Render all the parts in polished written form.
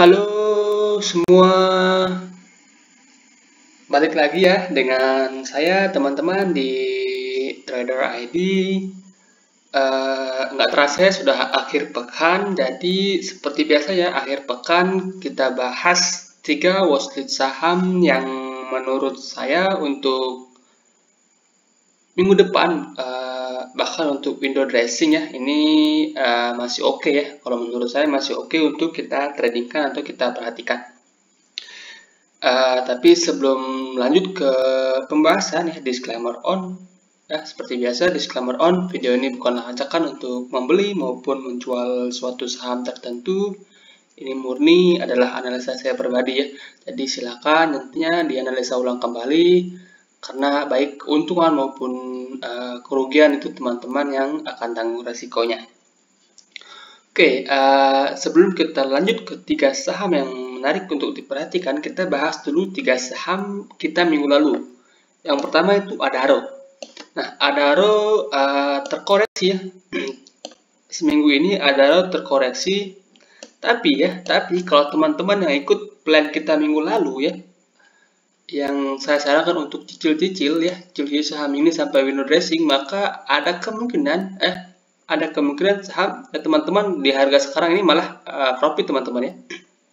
Halo semua, balik lagi ya dengan saya teman-teman di Trader ID. Nggak terasa ya sudah akhir pekan, jadi seperti biasa ya akhir pekan kita bahas 3 watchlist saham yang menurut saya untuk minggu depan, bahkan untuk window dressing ya ini masih oke ya. Kalau menurut saya masih oke untuk kita tradingkan atau kita perhatikan. Tapi sebelum lanjut ke pembahasan ya, disclaimer on. Ya, seperti biasa, disclaimer on, video ini bukanlah ajakan untuk membeli maupun menjual suatu saham tertentu. Ini murni adalah analisa saya pribadi ya. Jadi silakan nantinya dianalisa ulang kembali, karena baik keuntungan maupun kerugian itu teman-teman yang akan tanggung resikonya. Oke, sebelum kita lanjut ke 3 saham yang menarik untuk diperhatikan, kita bahas dulu 3 saham kita minggu lalu. Yang pertama itu Adaro. Nah, Adaro terkoreksi ya. Seminggu ini Adaro terkoreksi. Tapi kalau teman-teman yang ikut plan kita minggu lalu ya, yang saya sarankan untuk cicil-cicil ya, cicil saham ini sampai window dressing, maka ada kemungkinan saham teman-teman di harga sekarang ini malah profit teman-teman ya.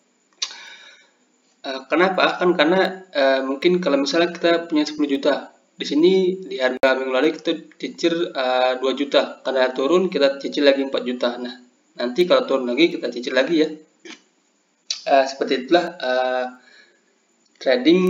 Kenapa? Kan karena mungkin kalau misalnya kita punya 10 juta, di sini di harga minggu lalu kita cicil 2 juta, karena turun kita cicil lagi 4 juta. Nah, nanti kalau turun lagi kita cicil lagi ya. Seperti itulah trading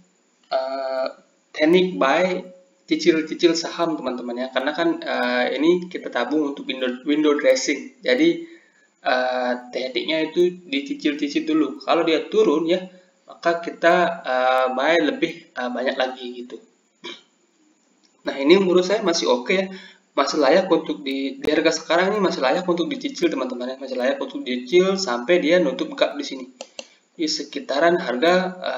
teknik buy cicil-cicil saham teman-teman ya, karena kan ini kita tabung untuk window dressing. Jadi tekniknya itu dicicil-cicil dulu. Kalau dia turun ya, maka kita buy lebih banyak lagi gitu. Nah, ini menurut saya masih oke ya, masih layak untuk di harga sekarang ini, masih layak untuk dicicil teman-teman ya, masih layak untuk dicicil sampai dia nutup gap di sini di sekitaran harga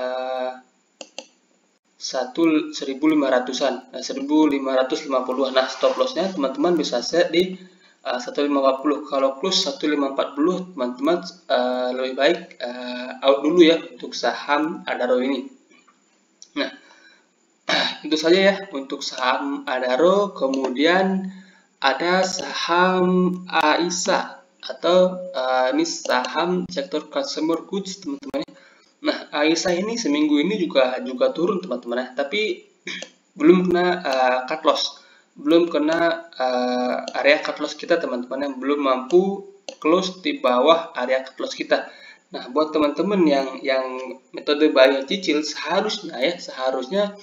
1.500-an, 1.550-an. Nah, stop lossnya teman-teman bisa set di 1.540. Kalau close 1.540, teman-teman lebih baik out dulu ya untuk saham Adaro ini. Nah, itu saja ya untuk saham Adaro. Kemudian ada saham AISA atau ini saham sektor consumer goods teman-teman. Nah, AISA ini seminggu ini juga turun teman-teman ya, tapi belum kena cut loss, belum kena area cut loss kita teman-teman, yang belum mampu close di bawah area cut loss kita. Nah, buat teman-teman yang metode buy cicil seharusnya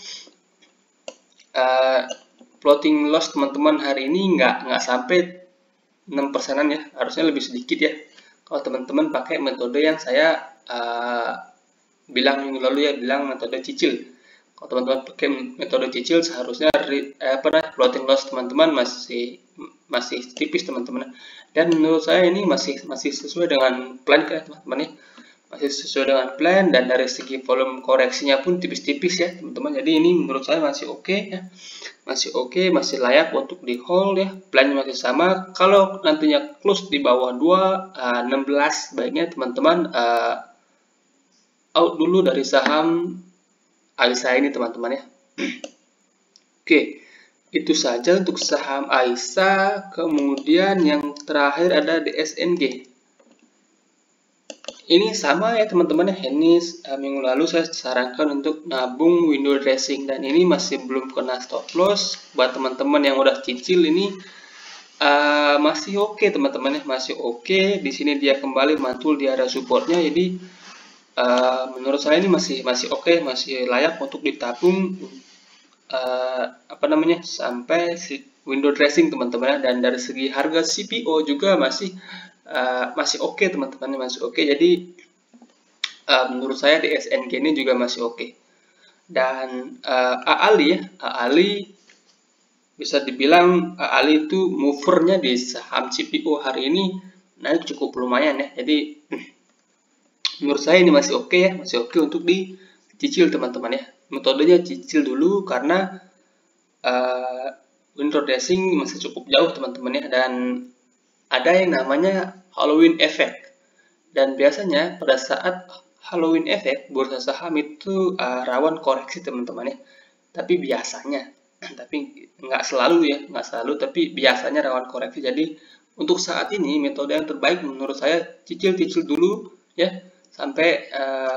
floating loss teman-teman hari ini nggak sampai 6%-an ya, harusnya lebih sedikit ya. Kalau teman-teman pakai metode yang saya bilang minggu lalu ya, bilang metode cicil. Kalau teman-teman pakai metode cicil, seharusnya floating loss teman-teman masih tipis teman-teman. Dan menurut saya ini masih sesuai dengan plan ya teman-teman ya, masih sesuai dengan plan, dan dari segi volume koreksinya pun tipis-tipis ya teman-teman. Jadi ini menurut saya masih oke ya, masih layak untuk di hold ya. Plannya masih sama. Kalau nantinya close di bawah 2.16, baiknya teman-teman out dulu dari saham AISA ini teman-teman ya. Oke, itu saja untuk saham AISA. Kemudian yang terakhir ada DSNG. Ini sama ya teman-teman ya, ini minggu lalu saya sarankan untuk nabung window dressing, dan ini masih belum kena stop loss. Buat teman-teman yang udah cicil ini masih oke teman-teman ya, masih oke. Di sini dia kembali mantul di area supportnya, jadi menurut saya ini masih oke, masih layak untuk ditabung sampai window dressing teman-teman. Dan dari segi harga CPO juga masih oke teman-teman, masih oke. Jadi menurut saya di SNG ini juga masih oke. Dan AALI bisa dibilang AALI itu movernya di saham CPO hari ini naik cukup lumayan ya. Jadi menurut saya ini masih oke ya, masih oke untuk dicicil teman-teman ya. Metodenya cicil dulu karena window dressing masih cukup jauh teman-teman ya, dan ada yang namanya Halloween effect. Dan biasanya pada saat Halloween effect, bursa saham itu rawan koreksi teman-teman ya. Tapi biasanya, tapi nggak selalu ya, nggak selalu, tapi biasanya rawan koreksi. Jadi untuk saat ini metode yang terbaik menurut saya cicil-cicil dulu ya sampai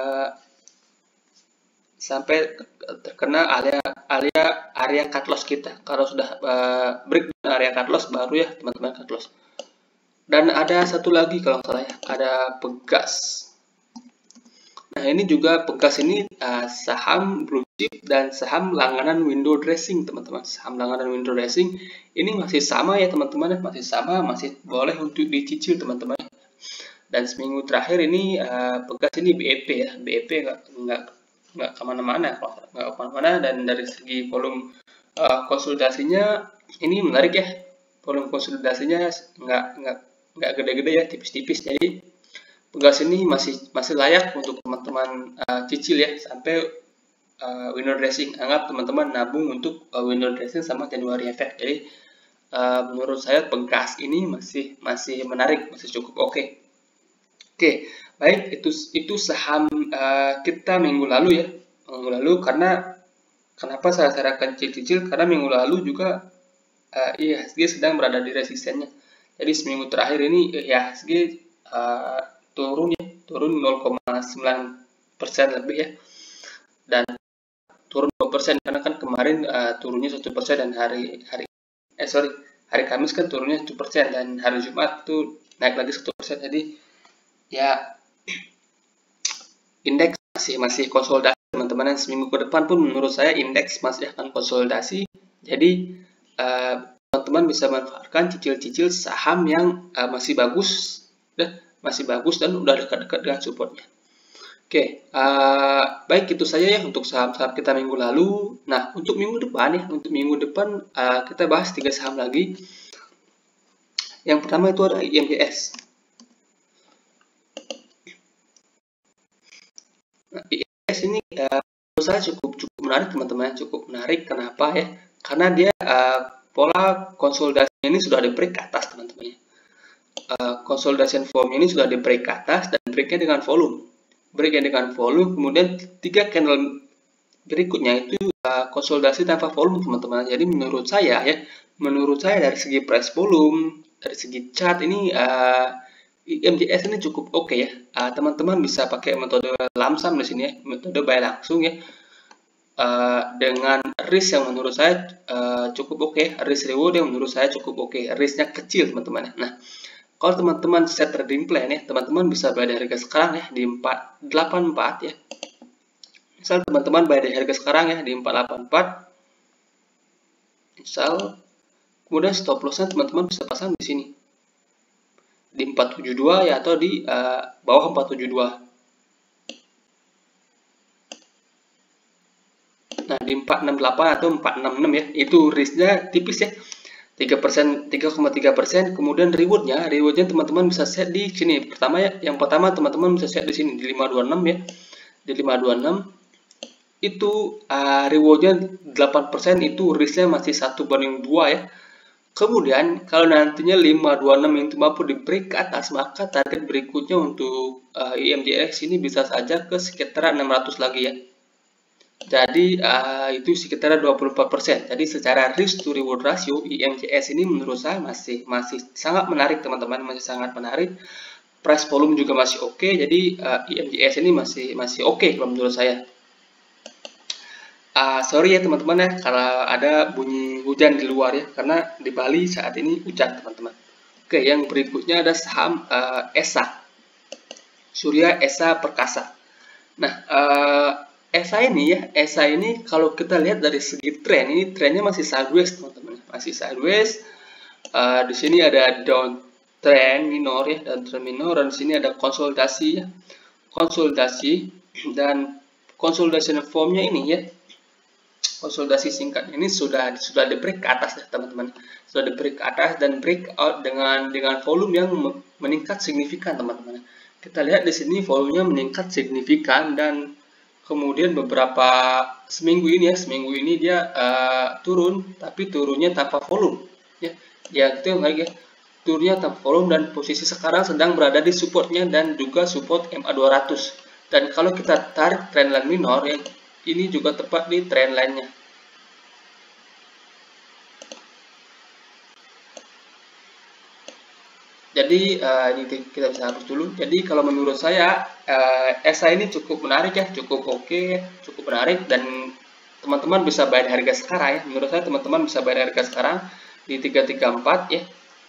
sampai terkena area cut loss kita. Kalau sudah break area cut loss baru ya teman-teman cut loss. Dan ada satu lagi kalau nggak salah ya, ada Pegas. Nah ini juga Pegas ini saham blue chip dan saham langganan window dressing teman-teman. Saham langganan window dressing ini masih sama ya teman-teman, masih sama, masih boleh untuk dicicil teman-teman. Dan seminggu terakhir ini Pegas ini BEP ya, BEP nggak kemana-mana, dan dari segi volume konsolidasinya ini menarik ya, volume konsolidasinya nggak gede-gede ya, tipis-tipis. Jadi Pegas ini masih layak untuk teman-teman cicil ya sampai window dressing. Anggap teman-teman nabung untuk window dressing sama January effect. Jadi menurut saya Pegas ini masih menarik, masih cukup oke. Oke, baik, itu saham kita minggu lalu ya. Minggu lalu kenapa saya sarankan cicil-cicil, karena minggu lalu juga IHSG sedang berada di resistennya. Jadi seminggu terakhir ini IHSG turun 0,9% lebih ya. Dan turun 2% karena kan kemarin turunnya 1% dan hari Kamis kan turunnya 1% dan hari Jumat itu naik lagi 1%. Jadi ya indeks masih konsolidasi teman-teman, dan seminggu ke depan pun menurut saya indeks masih akan konsolidasi. Jadi teman-teman bisa manfaatkan cicil-cicil saham yang masih bagus dan udah dekat-dekat dengan supportnya. Oke, baik, itu saja ya untuk saham-saham kita minggu lalu. Nah, untuk minggu depan kita bahas 3 saham lagi. Yang pertama itu ada IMGS. Nah, IMGS ini menurut saya cukup menarik teman-teman, cukup menarik. Kenapa ya? Karena dia pola konsolidasinya ini sudah di break ke atas teman-teman. Consolidation form ini sudah di break ke atas dan breaknya dengan volume. Kemudian 3 candle berikutnya itu konsolidasi tanpa volume teman-teman. Jadi menurut saya dari segi price volume, dari segi chart ini IMGS ini cukup oke ya. Teman-teman bisa pakai metode lamsam di sini ya, metode buy langsung ya. Dengan risk yang menurut saya cukup oke, risk reward yang menurut saya cukup oke. Risknya kecil teman-teman. Nah, kalau teman-teman set trading plan ya, teman-teman bisa buy di harga sekarang ya di 484 ya. Misal teman-teman buy di harga sekarang ya di 484. Misal kemudian stop lossnya teman-teman bisa pasang di sini di 472 ya, atau di bawah 472. Nah, di 468 atau 466 ya, itu risknya tipis ya. 3,3%, kemudian rewardnya teman-teman bisa set di sini. Yang pertama teman-teman bisa set di sini di 526 ya. Di 526 itu rewardnya 8%, itu risknya masih 1/2 ya. Kemudian kalau nantinya 526 itu mampu di break ke atas, maka target berikutnya untuk IMGS ini bisa saja ke sekitar 600 lagi ya. Jadi itu sekitar 24%. Jadi secara risk to reward ratio IMGS ini menurut saya masih sangat menarik teman-teman, masih sangat menarik. Price volume juga masih oke. Jadi IMGS ini masih oke kalau menurut saya. Sorry ya teman-teman ya kalau ada bunyi hujan di luar ya, karena di Bali saat ini hujan teman-teman. Oke, yang berikutnya ada saham ESA, Surya Esa Perkasa. Nah, ESA ini kalau kita lihat dari segi tren, ini trennya masih sideways teman-teman, masih sideways. Di sini ada downtrend minor ya, dan di sini ada konsolidasi ya, dan consolidation formnya ini ya, konsolidasi singkat ini sudah di break ke atas ya teman-teman, sudah di break ke atas dan breakout dengan volume yang meningkat signifikan teman-teman. Kita lihat di sini volumenya meningkat signifikan, dan kemudian seminggu ini dia turun, tapi turunnya tanpa volume ya. Ya itu yang lagi ya. turnya tanpa volume, dan posisi sekarang sedang berada di supportnya dan juga support MA200. Dan kalau kita tarik trendline minor, yang ini juga tepat di trendline-nya. Jadi ini kita bisa hapus dulu. Jadi kalau menurut saya SI ini cukup menarik ya, cukup oke, cukup menarik, dan teman-teman bisa bayar harga sekarang ya. Menurut saya teman-teman bisa bayar harga sekarang di 334 ya.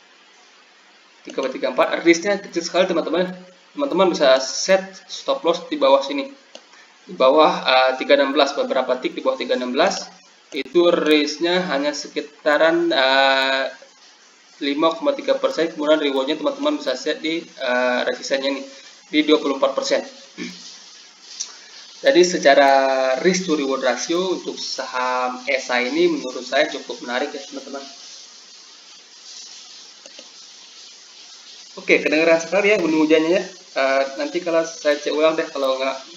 334, risknya kecil sekali teman-teman. Teman-teman bisa set stop loss di bawah sini. Di bawah 316, beberapa tik di bawah 316. Itu risknya hanya sekitaran 5,3%, kemudian rewardnya teman-teman bisa set di resistennya nih di 24%. Jadi secara risk to reward ratio untuk saham ESA ini menurut saya cukup menarik ya teman-teman. Oke, kedengaran sekali ya bunyi hujannya ya. Nanti kalau saya cek ulang deh, kalau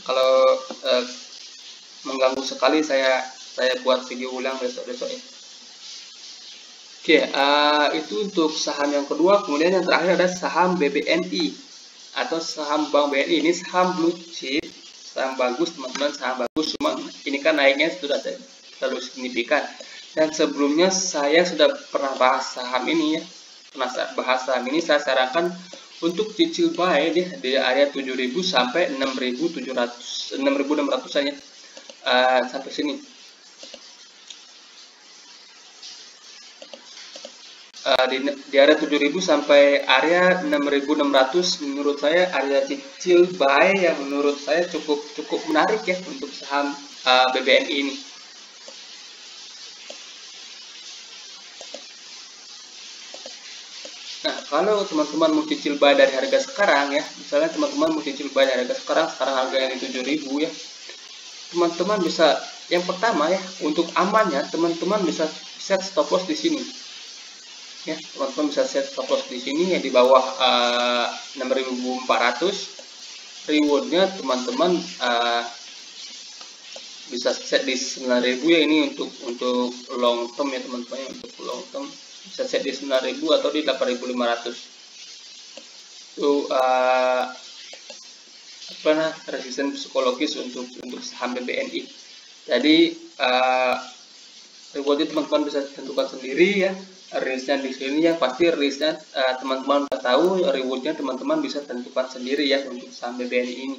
mengganggu sekali saya buat video ulang besok-besok ya. Oke, itu untuk saham yang kedua. Kemudian yang terakhir ada saham BBNI atau saham Bank BNI. Ini saham blue chip, saham bagus teman-teman, saham bagus. Cuma ini kan naiknya sudah terlalu signifikan. Dan sebelumnya saya sudah pernah bahas saham ini ya. Pernah bahas saham ini, saya sarankan untuk cicil buy di area 7.000 sampai 6.700, 6.600-an ya, sampai sini. Di area 7.000 sampai area 6.600 menurut saya area cicil buy yang menurut saya cukup menarik ya untuk saham BBNI ini. Nah, kalau teman-teman mau cicil buy dari harga sekarang ya, misalnya teman-teman mau cicil buy dari harga sekarang harganya 7.000 ya, teman-teman bisa, yang pertama ya, untuk amannya teman-teman bisa set stop loss di sini. Ya, teman-teman bisa set stop loss di sini ya, di bawah 6.400. Rewardnya teman-teman bisa set di 9.000 ya, ini untuk long term ya teman-teman, untuk long term bisa set di 9.000 atau di 8.500. Itu resisten psikologis untuk saham BBNI. Jadi rewardnya teman-teman bisa tentukan sendiri ya. Risknya di sini yang pasti risknya teman-teman udah tahu, rewardnya teman-teman bisa tentukan sendiri ya untuk saham BBNI ini.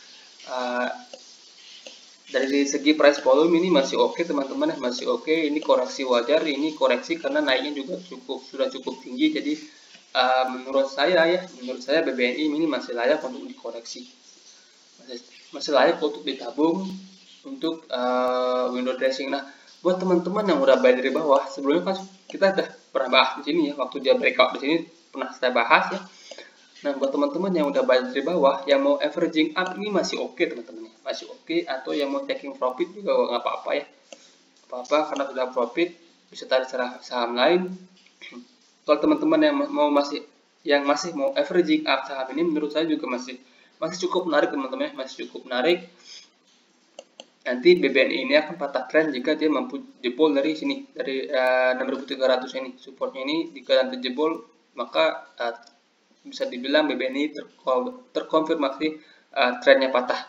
Dari segi price volume ini masih oke teman-teman, masih oke. Ini koreksi wajar, ini koreksi karena naiknya juga sudah cukup tinggi. Jadi menurut saya BBNI ini masih layak untuk dikoreksi, masih layak untuk ditabung untuk window dressing. Nah, buat teman-teman yang udah bayar dari bawah, sebelumnya kan kita udah pernah bahas di sini ya, waktu dia breakout di sini pernah saya bahas ya. Nah, buat teman-teman yang udah bayar dari bawah, yang mau averaging up ini masih oke teman-teman ya, masih oke. Atau yang mau taking profit juga nggak apa-apa ya, apa-apa karena sudah profit bisa tarik saham lain. Kalau teman-teman yang masih mau averaging up saham ini, menurut saya juga masih cukup menarik teman-teman, masih cukup menarik. Nanti BBNI ini akan patah tren jika dia mampu jebol dari sini, dari 6.300 ini. Supportnya ini jika nanti jebol, maka bisa dibilang BBNI terkonfirmasi trennya patah.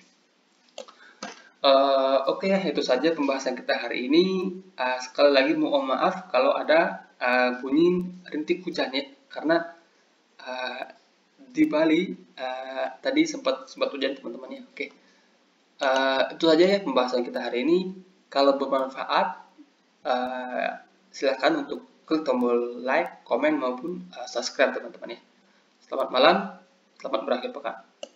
Oke ya, itu saja pembahasan kita hari ini. Sekali lagi mohon maaf kalau ada bunyi rintik hujan ya, karena di Bali tadi sempat hujan teman-teman ya. Oke. Itu saja ya pembahasan kita hari ini. Kalau bermanfaat, silakan untuk klik tombol like, komen maupun subscribe teman-teman ya. Selamat malam, selamat berakhir pekan.